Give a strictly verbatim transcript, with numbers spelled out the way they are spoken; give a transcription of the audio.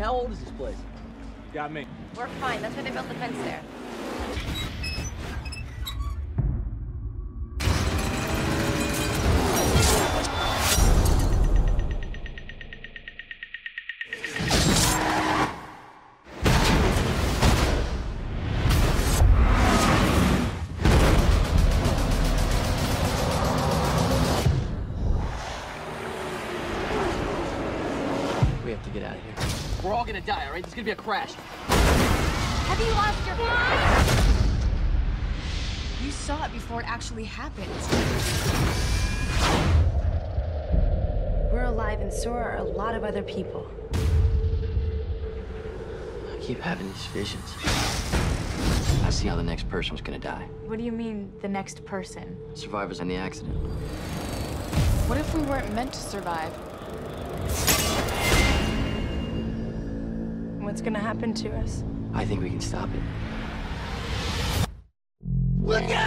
how old is this place? Got me. We're fine. That's why they built the fence there. We have to get out of here. We're all gonna die, all right? There's gonna be a crash. Have you lost your mind? You saw it before it actually happened. We're alive, and so are a lot of other people. I keep having these visions. I see how the next person was gonna die. What do you mean, the next person? Survivors in the accident. What if we weren't meant to survive? What's gonna happen to us? I think we can stop it. Look out!